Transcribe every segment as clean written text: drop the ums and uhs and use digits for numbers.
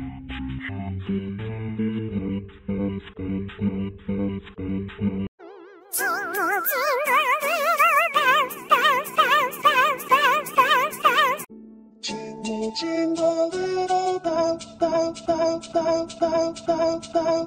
Jingle little bell, bell, bell, bell, bell, bell, bell.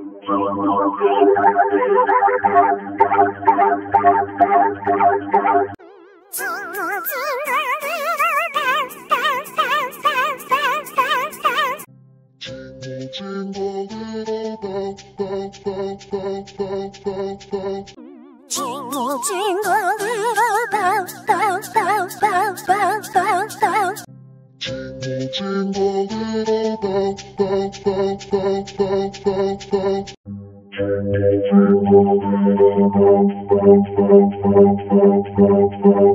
Jingle little bell, bell, bell, bell, bell, bell, bell. Jingle, jingle little bell, bell, bell, bell, bell, bell, bell. Jingle, jingle little bell, bell, bell, bell, bell, bell, bell. Jingle, jingle little bell, bell, bell, bell, bell, bell, bell.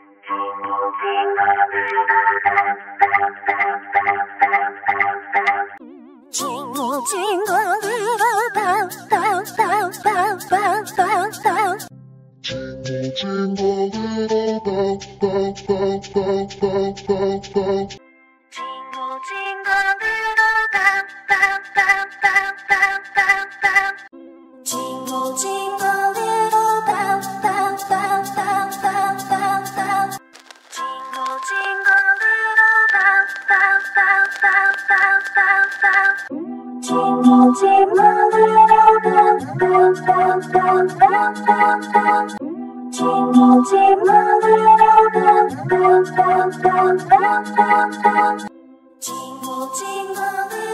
Jingle, jingle little bell, bell, bell, bell, bell, bell, bell. Jingle, jingle little bell, bell, bell, bell, bell, bell, bell. Jingle, jingle little bell, bell, bell, bell, bell, bell, bell. Jingle, jingle little bell, bell, bell, bell, bell, bell, bell. Jingle, jingle little bell, bell, bell, bell, bell, bell, bell. Jingle, jingle little bell, bell, bell, bell, bell, bell, bell. Jingle, jingle little bell, bell, bell, bell, bell, bell, bell. Jingle, jingle little